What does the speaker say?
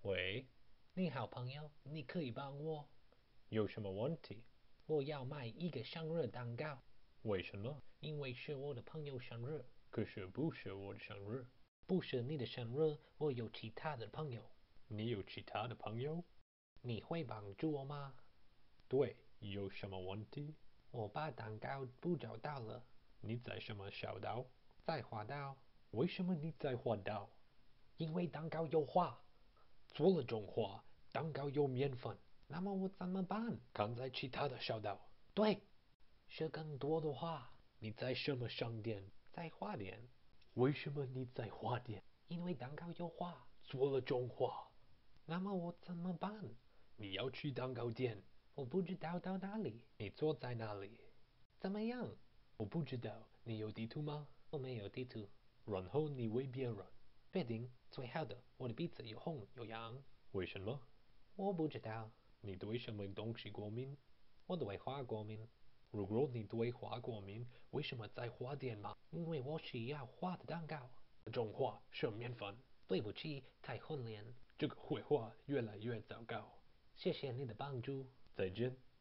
喂， 你好，朋友，你可以帮我？ 有什么问题？ 我要买一个生日蛋糕， 为什么？ 因为是我的朋友生日。 可是不是我的生日。 不是你的生日，我有其他的朋友。 你有其他的朋友？ 你会帮助我吗？ 对，有什么问题？ 我把蛋糕不找到了， 你在什么小岛？ 在滑道。 为什么你在滑岛？ 因为蛋糕有花， 做了种花，蛋糕有面粉。 那么我怎么办？ 看在其他的小岛。 对，是更多的花。 你在什么商店？ 在花店。 为什么你在花店？ 因为蛋糕有花。 做了种花。 那么我怎么办？ 你要去蛋糕店。 我不知道到哪里。 你坐在哪里？ 怎么样？ 我不知道。你有地图吗？ 我没有地图。 然后你问别人。 确定，最好的。我的鼻子有红有痒。 为什么？ 我不知道。 你对什么东西过敏？ 我对花过敏。 如果你对花过敏，为什么在花店买？ 因为我需要花的蛋糕。 种花是面粉。 对不起，太混乱。 这个绘画越来越糟糕。 谢谢你的帮助。 再见。